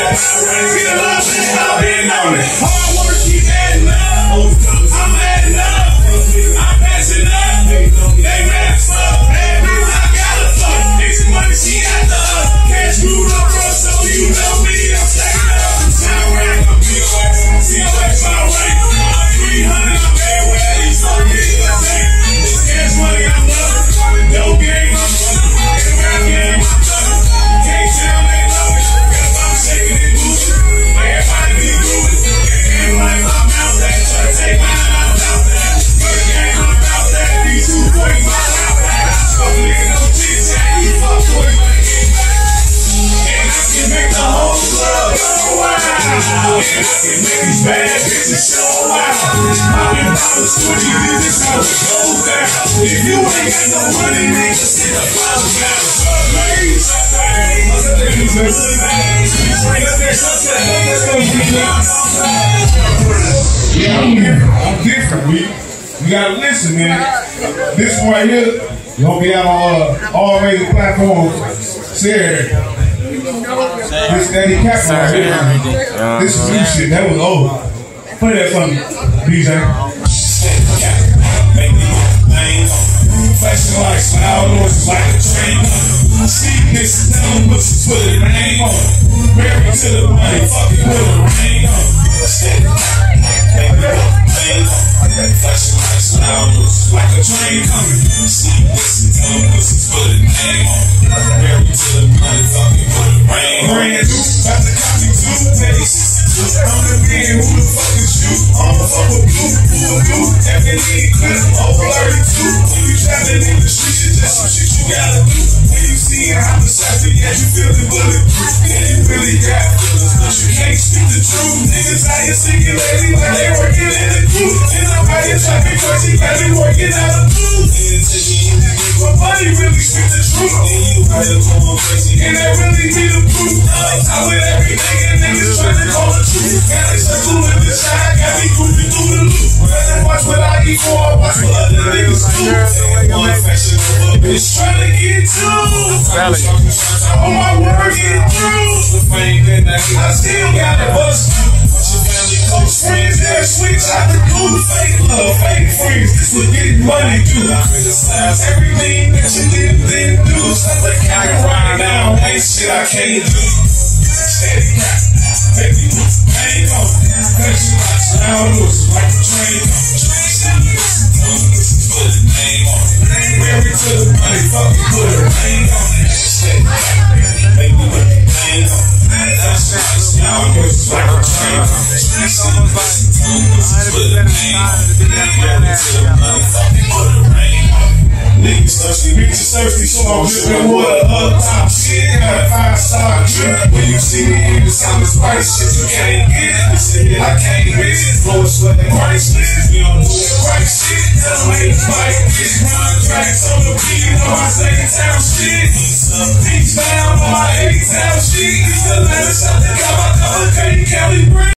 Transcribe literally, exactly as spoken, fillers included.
I've been on it. Hard work keep adding up. I'm adding up. I'm passing up. They mess up. Bad bitch, I gotta fuck. Niggas money, she at the up. Cash screwed up, bro, so you know me. I'm stacking up. Sound right, I'm P O X. C O X, my way. I'm three hundred, I'm everywhere. These other niggas, I'm saying. This cash money, I'm loving. No game, I'm loving. And rap game, I'm loving. Can't tell me love it. Cause I'm shaking and moving. Everybody be moving. And like I'm out there. Try to take mine out out there. First game, I'm out there. These two boys, my out there. Fuck nigga, no chit chat. You fuck boys, wanna get back. And I can make the whole club go wild. And I can make these bad bitches show out. Popping bottles, twenty digits, how it goes down. If you ain't got no money, nigga, sit the fuck down. Yeah, I'm different. I'm different, we. You gotta listen, man. This one right here, gonna be out on uh, all major platforms. Saturday. This Daddy Cap right here. This is new shit. That was old. Play that for me, D J. Flashing lights, loud noises like a train. See niggas down, but you put a name on. Married to the money, fucking put a ring on. Steady, baby, ring on. Flashing lights, loud noises like a train coming. See niggas down, but you put a name on. Married to the money, fucking put a ring on. Brand new, about to copy two, Teddy sixty-two. I'm the man, who the fuck is you? I'm the fuck with blue, blue, blue. Definitely clip, over thirty-two. When you traveling in the streets, it's just some shit you gotta do. When you see how the shots you get, you feel the bulletproof. Yeah, you really got feelings, but you can't speak the truth. Niggas out here singing lately like they working in the crew. And I'm out here trapping crazy, like they working out of blue. But money really speak the truth. And you out here going crazy, and that really be the proof. I'm with every nigga, niggas trying to call the truth. Got they circle in the shot, got me grouping through the loop. Rather watch what I eat for, watch what other niggas do. One fashion over a bitch trying to get to. Oh my word, get through. The fame that I still got it bust through. Your family, close friends, they'll switch out the cool. Fake love, fake friends, this what getting money do. I criticize everything that you did, didn't do. Stuff like I can ride down, ain't shit I can't do. Steady rap, baby, hang on. Fashion lights, loud noises like a train on. Put a name on it. Married to the money, fucking put a ring on it. Steady rap, baby, hang on. Fashion lights, loud noises like a train on. Put a name on it. Married to the money, fucking put a ring on it. Niggas thirsty, bitches thirsty, so I'm dripping water up top shit. Got a five star drip. When you see me in the summer spice shit, you can't get it. This shit I can't miss. Flow sweating priceless. We don't do it right shit. Tell them ain't fight. Get contracts on the beat. You know I say town shit. Some beats down on my eighty town shit. These the letters out there. Got my color, Katy Kelly.